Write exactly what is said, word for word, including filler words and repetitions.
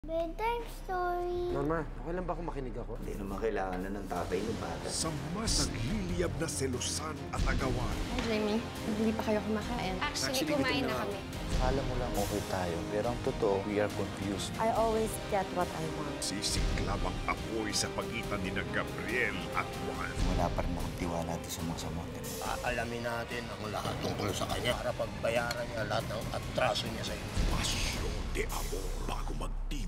Bedtime story. Norma, okay lang ba kung makinig ako? Hindi naman kailangan na ng tatay ng bata. Sa mas nagliliyab na selusan at agawan. Hi, Jamie. Hindi pa kayo kumakain. Actually, Actually, kumain gutom na na kami. Akala mo lang okay tayo, pero ang totoo, we are confused. I always get what I want. Sisiklab ang apoy sa pagitan ni na Gabriel at Juan. Wala pa rin akong tiwala natin sa mga samote mo. Aalamin natin ang lahat tungkol sa kanya para pagbayaran niya lahat ng atraso niya sa iyo. Pasyon de amor bago magti